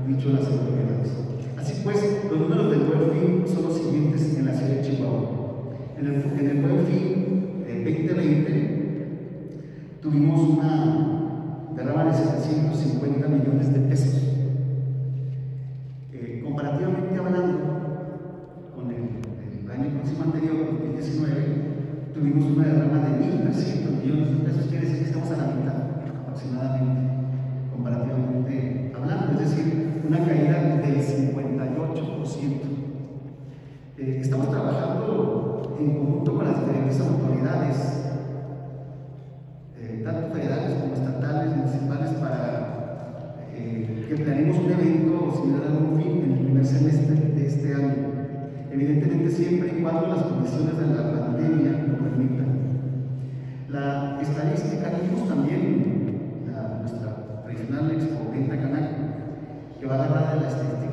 dicho las autoridades. Así pues, los números del Buen Fin son los siguientes en la ciudad de Chihuahua. En el Buen Fin 2020 tuvimos una derrama de 750 millones de pesos. Comparativamente hablando, con el año próximo anterior, 2019, tuvimos una derrama de 1.300 millones de pesos. Quiere decir que estamos a la mitad aproximadamente, comparativamente hablando, es decir, una caída del 58%. Estamos trabajando en conjunto con las diferentes autoridades, tanto federales como estatales, municipales, para que planeemos un evento similar al Buen Fin en el primer semestre de este año. Evidentemente, siempre y cuando las condiciones de la pandemia lo permitan. La estadística, tenemos también nuestra tradicional expo Venta Canaco, que va a agarrar de la estadística